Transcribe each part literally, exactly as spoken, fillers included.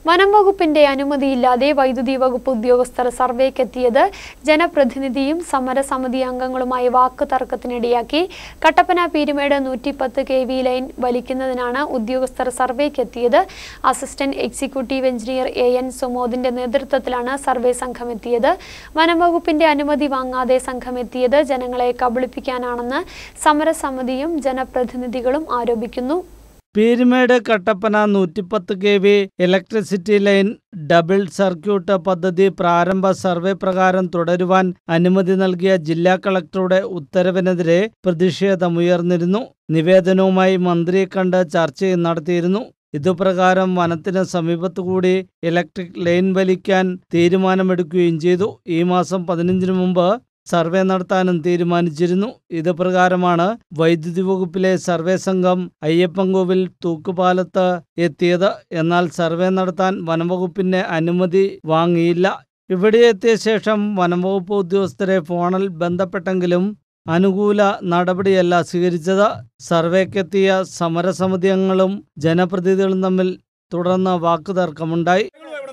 വനം വകുപ്പിന്റെ അനുമതിയില്ലാതെ വൈദ്യുതി വകുപ്പ് ഉദ്യോഗസ്ഥർ സർവേക്കെത്തിയത് ജനപ്രതിനിധിയും സമരസമിതി അംഗങ്ങളുമായി വാക്ക് തർക്കത്തിനിടയാക്കി. കട്ടപ്പന പീരുമേട് നൂറ്റിപ്പത്ത് കെ വി ലൈൻ വലിക്കുന്നതിനാണ് ഉദ്യോഗസ്ഥർ സർവേക്കെത്തിയത്. Assistant executive engineer A N സുമോദിന്റെ നേതൃത്വത്തിലാണ് സർവേ സംഘമെത്തിയത്. വനം വകുപ്പിന്റെ അനുമതി വാങ്ങാതെ സംഘമെത്തിയത് ജനങ്ങളെ കബളിപ്പിക്കാനാണെന്ന് സമരസമിതിയും ജനപ്രതിനിധികളും ആരോപിക്കുന്നു. പീരുമേട് കട്ടപ്പന നൂറ്റിപ്പത്ത് K V electricity line double circuit പദ്ധതി പ്രാരംഭ സർവേ പ്രകാരം തുടരുവാൻ അനുമതി നൽകിയ ജില്ലാ കളക്ടറുടെ ഉത്തരവിനെതിരെ പ്രതിഷേധമുയർന്നിരുന്നു. നിവേദനവുമായി മന്ത്രിയെ കണ്ട് ചർച്ചയും നടത്തിയിരുന്നു. ഇതുപ്രകാരം വനത്തിന് സമീപത്തുകൂടി ഇലക്ട്രിക് ലൈൻ വലിക്കാൻ തീരുമാനമെടുക്കുകയും ചെയ്തു. ഈ മാസം പതിനഞ്ചിന് മുമ്പ് സർവേ നടത്താനും തീരുമാനിച്ചിരുന്നു. ഇത് പ്രകാരമാണ് വൈദ്യുതി വകുപ്പിലെ സർവേ സംഘം അയ്യപ്പൻകോവിൽ തൂക്കുപാലത്ത് എത്തിയത്. എന്നാൽ സർവേ നടത്താൻ വനംവകുപ്പിന്റെ അനുമതി വാങ്ങിയില്ല. ഇവിടെ എത്തിയ ശേഷം വനംവകുപ്പ് ഉദ്യോഗസ്ഥരെ ഫോണിൽ ബന്ധപ്പെട്ടെങ്കിലും അനുകൂല നടപടിയല്ല സ്വീകരിച്ചത്. സർവേക്കെത്തിയ സമരസമിതി അംഗങ്ങളും ജനപ്രതിനിധികളും തമ്മിൽ തുടർന്ന് വാക്കുതർക്കമുണ്ടായി.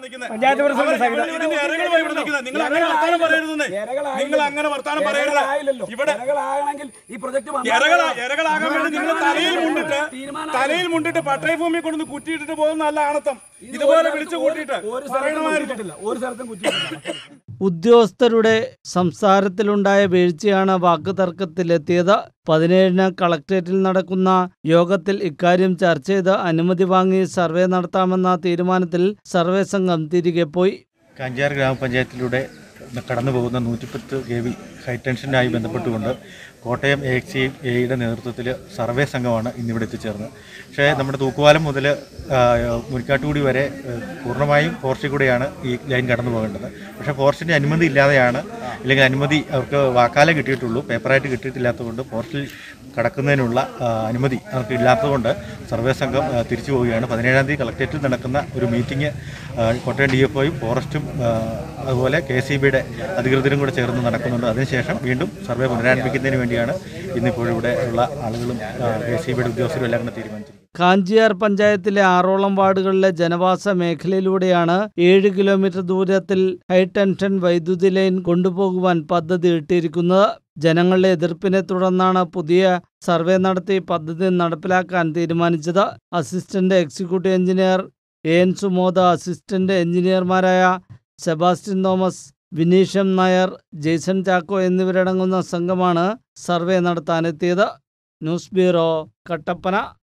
തലയിൽ മുണ്ടിട്ട് പട്ടയ ഭൂമി കൊണ്ടു കുറ്റിയിട്ടിട്ട് പോകുന്ന നല്ല ആണത്തം ഇതുപോലെ വിളിച്ചു കൂട്ടിയിട്ട് ഉദ്യോഗസ്ഥരുടെ സംസാരത്തിലുണ്ടായ വീഴ്ചയാണ് വാക്കുതർക്കത്തിലെത്തിയത്. പതിനേഴിന് കളക്ട്രേറ്റിൽ നടക്കുന്ന യോഗത്തിൽ ഇക്കാര്യം ചർച്ച ചെയ്ത് അനുമതി വാങ്ങി സർവേ നടത്താമെന്ന തീരുമാനത്തിൽ സർവേ സംഘം തിരികെ പോയി. കാഞ്ചാർ ഗ്രാമപഞ്ചായത്തിലൂടെ കടന്നു പോകുന്ന നൂറ്റിപ്പത്ത് കെ വി ഹൈടെൻഷനുമായി ബന്ധപ്പെട്ടുകൊണ്ട് കോട്ടയം എ എക്സ് എയുടെ നേതൃത്വത്തിൽ സർവേ സംഘമാണ് ഇന്നിവിടെ എത്തിച്ചേർന്നത്. പക്ഷേ നമ്മുടെ തൂക്കുപാലം മുതൽ മുരിക്കാട്ടുകുടി വരെ പൂർണ്ണമായും ഫോറസ്റ്റിൽ കൂടെയാണ് ഈ ലൈൻ കടന്നു പോകേണ്ടത്. പക്ഷേ ഫോറസ്റ്റിൻ്റെ അനുമതി ഇല്ലാതെയാണ്, അല്ലെങ്കിൽ അനുമതി അവർക്ക് വാക്കാലേ കിട്ടിയിട്ടുള്ളൂ, പേപ്പറായിട്ട് കിട്ടിയിട്ടില്ലാത്തതുകൊണ്ട് ഫോറസ്റ്റിൽ കടക്കുന്നതിനുള്ള അനുമതി അവർക്ക് ഇല്ലാത്തതുകൊണ്ട് സർവേ സംഘം തിരിച്ചു പോവുകയാണ്. പതിനേഴാം തീയതി കളക്ട്രേറ്റിൽ നടക്കുന്ന ഒരു മീറ്റിംഗ് കോട്ടയം ഡി എഫ് ഒയും ഫോറസ്റ്റും അതുപോലെ കെ സി ബിയുടെ അധികൃതരും കൂടെ ചേർന്ന് നടക്കുന്നുണ്ട്. അതിനുശേഷം വീണ്ടും സർവേ പുനരാരംഭിക്കുന്നതിന് വേണ്ടിയാണ് ഇന്നിപ്പോൾ ഇവിടെ ഉള്ള ആളുകളും കെ സി ബിയുടെ ഉദ്യോഗസ്ഥരും എല്ലാം കൂടെ തീരുമാനിച്ചത്. കാഞ്ചിയാർ പഞ്ചായത്തിലെ ആറോളം വാർഡുകളിലെ ജനവാസ മേഖലയിലൂടെയാണ് ഏഴ് കിലോമീറ്റർ ദൂരത്തിൽ ഹൈടെൻഷൻ വൈദ്യുതി ലൈൻ കൊണ്ടുപോകുവാൻ പദ്ധതി ഇട്ടിരിക്കുന്നത്. ജനങ്ങളുടെ എതിർപ്പിനെ തുടർന്നാണ് പുതിയ സർവേ നടത്തി പദ്ധതി നടപ്പിലാക്കാൻ തീരുമാനിച്ചത്. Assistant executive engineer A N Sumod, assistant എഞ്ചിനീയർമാരായ സെബാസ്റ്റ്യൻ തോമസ്, വിനീഷം നായർ, ജെയ്സൺ ചാക്കോ എന്നിവരടങ്ങുന്ന സംഘമാണ് സർവേ നടത്താനെത്തിയത്. News bureau, Kattappana.